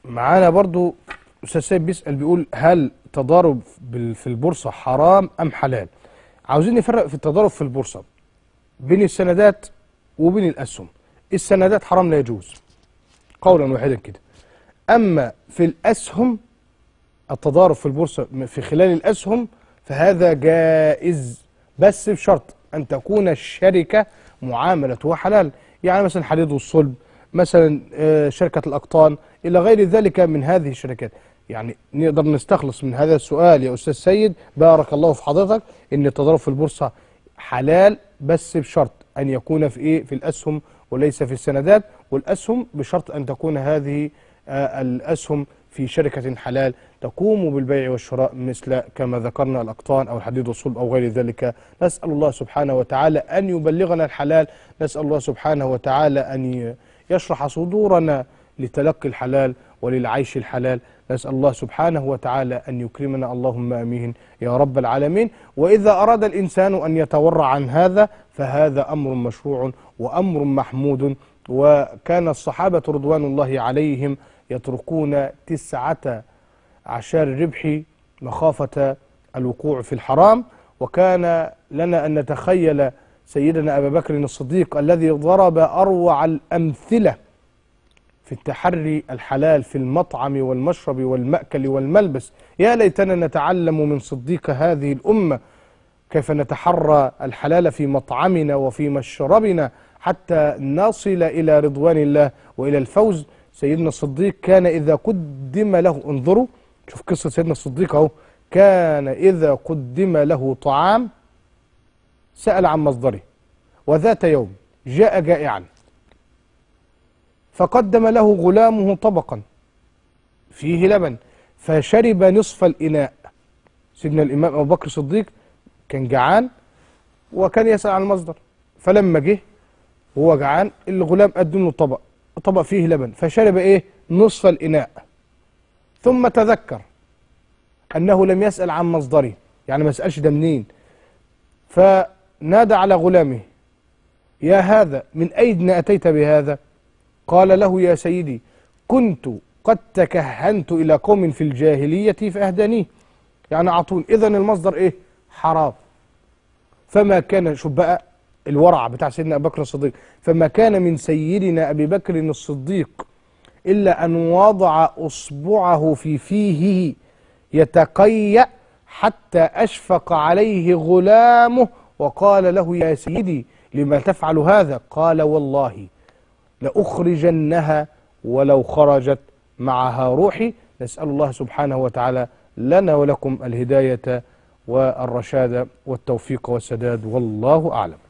معانا برضو أستاذ سيد بيسأل بيقول هل تضارب في البورصة حرام أم حلال؟ عاوزين نفرق في التضارب في البورصة بين السندات وبين الأسهم. السندات حرام لا يجوز قولا واحدا كده. أما في الأسهم التضارب في البورصة في خلال الأسهم فهذا جائز، بس بشرط أن تكون الشركة معاملتها حلال. يعني مثلا حديد والصلب، مثلا شركة الأقطان، إلى غير ذلك من هذه الشركات. يعني نقدر نستخلص من هذا السؤال يا أستاذ سيد بارك الله في حضرتك إن التضارب في البورصة حلال، بس بشرط أن يكون في إيه؟ في الأسهم وليس في السندات. والأسهم بشرط أن تكون هذه الأسهم في شركة حلال تقوم بالبيع والشراء مثل كما ذكرنا الأقطان أو الحديد والصلب أو غير ذلك. نسأل الله سبحانه وتعالى أن يبلغنا الحلال، نسأل الله سبحانه وتعالى أن يشرح صدورنا لتلقي الحلال وللعيش الحلال. نسأل الله سبحانه وتعالى أن يكرمنا، اللهم آمين يا رب العالمين. وإذا أراد الإنسان أن يتورع عن هذا فهذا أمر مشروع وأمر محمود. وكان الصحابة رضوان الله عليهم يتركون 19 الربح مخافة الوقوع في الحرام. وكان لنا أن نتخيل سيدنا أبا بكر الصديق الذي ضرب أروع الأمثلة في التحري الحلال في المطعم والمشرب والمأكل والملبس. يا ليتنا نتعلم من صديق هذه الأمة كيف نتحرى الحلال في مطعمنا وفي مشربنا حتى نصل إلى رضوان الله وإلى الفوز. سيدنا الصديق كان إذا قدم له، انظروا شوف قصة سيدنا الصديق اهو، كان إذا قدم له طعام سأل عن مصدره. وذات يوم جاء جائعا فقدم له غلامه طبقا فيه لبن فشرب نصف الإناء. سيدنا الإمام أبو بكر الصديق كان جعان وكان يسأل عن المصدر، فلما جه وهو جعان الغلام قدم له طبق فيه لبن فشرب ايه؟ نصف الإناء. ثم تذكر أنه لم يسأل عن مصدره، يعني ما سألش ده منين. فنادى على غلامه يا هذا من أين أتيت بهذا؟ قال له يا سيدي كنت قد تكهنت إلى قوم في الجاهلية فأهدانيه، يعني أعطون. إذن المصدر إيه؟ حرام. فما كان، شوف بقى الورع بتاع سيدنا أبي بكر الصديق، فما كان من سيدنا أبي بكر الصديق إلا أن وضع أصبعه في فيه يتقيأ حتى أشفق عليه غلامه وقال له يا سيدي لما تفعل هذا؟ قال والله لأخرجنها ولو خرجت معها روحي. نسأل الله سبحانه وتعالى لنا ولكم الهداية والرشاد والتوفيق والسداد، والله أعلم.